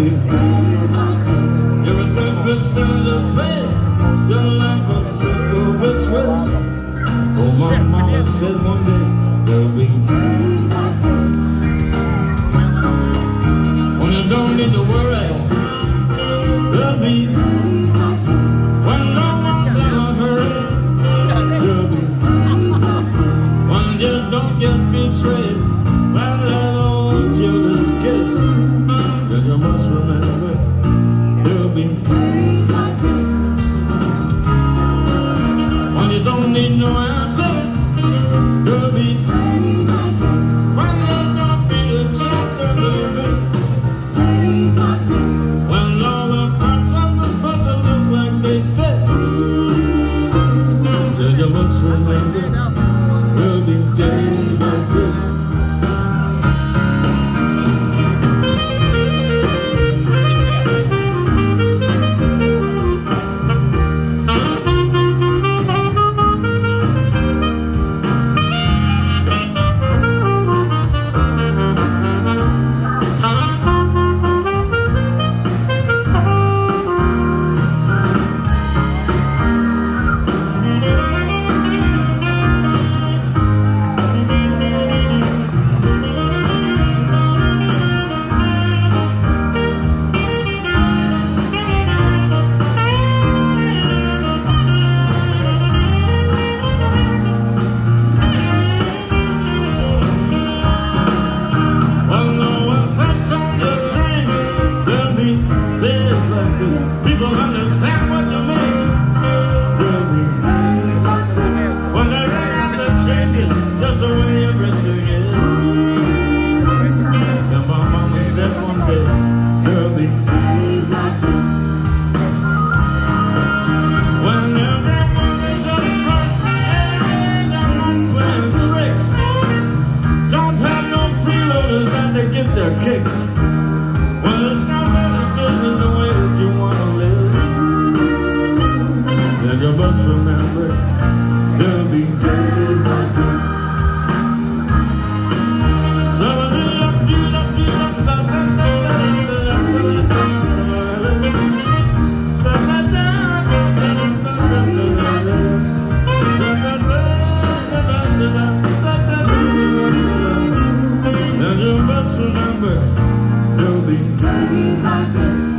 be everything fits into place, just like a flip of a switch. Oh, my mama said one day there'll be days like this when you don't need to worry. There'll be days like this when no one's in a hurry. There'll be days like this when you don't get betrayed by that old jealous kiss. Then you must remember there'll be days like this when you don't need no answer. There'll be days like this when there's not be a chance of living. Days like this when all the parts of the puzzle look like they fit. Then you must remember there'll be days like this. People understand what you mean. There'll be days like this when they run out the changes, just the way everything is. And my mama said one day there'll be days like this when everyone is up front and they're not playing tricks. Don't have no freeloaders and they get their kicks. Well, it's not really business the way that you want to live. Then you must remember there'll be days like this. Then you must remember there'll be days like this.